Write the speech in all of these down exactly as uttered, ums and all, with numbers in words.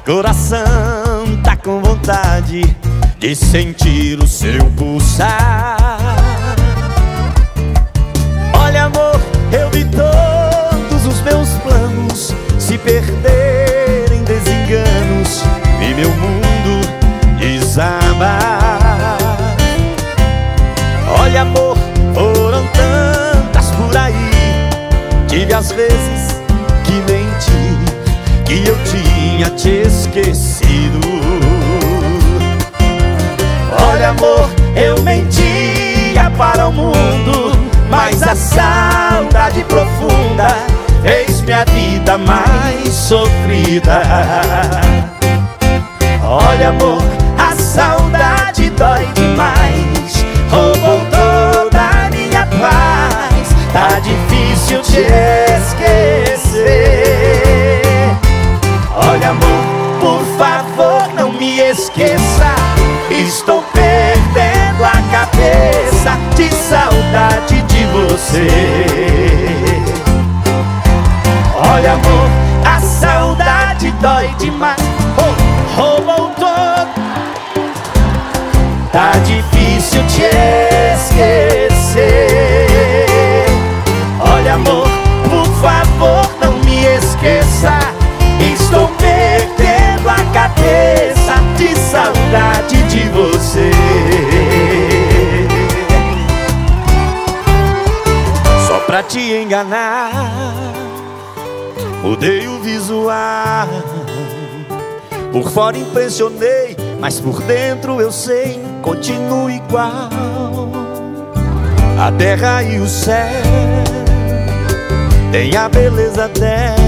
Coração tá com vontade de sentir o seu pulsar. Olha, amor, eu vi todos os meus planos se perder em desenganos, vi meu mundo desabar. Olha, amor, foram tantas por aí, tive as vezes que menti, que eu tinha te esquecido. Olha, amor, eu mentia para o mundo, mas a saudade profunda fez minha vida mais sofrida. Olha, amor, a saudade dói demais, roubou toda a minha paz, tá difícil te esquecer. Olha, amor, por favor, não me esqueça, estou perdendo a cabeça de saudade de você. Olha, amor, a saudade dói demais, oh, roubou todo, tá difícil te esquecer. Olha, amor, por favor, não me esqueça, estou perdendo a cabeça de saudade de você. Só pra te enganar, mudei o visual. Por fora impressionei, mas por dentro eu sei, continuo igual. A terra e o céu tem a beleza dez.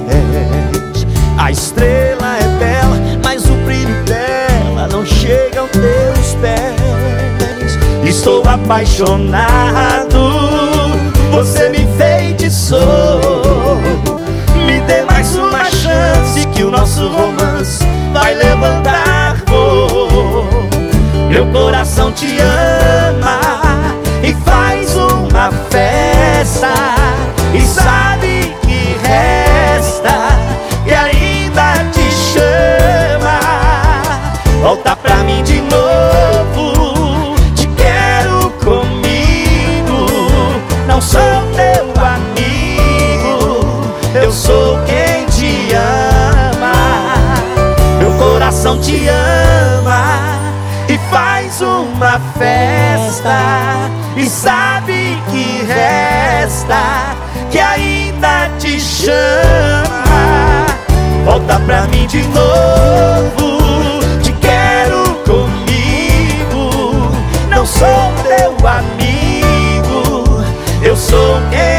A estrela é bela, mas o brilho dela não chega aos teus pés. Estou apaixonado, você me enfeitiçou. Me dê mais uma chance que o nosso romance vai levantar voo. Meu coração te ama e faz uma festa, e sabe que resta, e ainda te chama. Volta pra mim de novo, te quero comigo. Não sou teu amigo, eu sou quem te ama. Meu coração te ama e faz uma festa, e sabe que resta, que ainda te chama. Volta pra mim de novo, te quero comigo. Não sou teu amigo, eu sou quem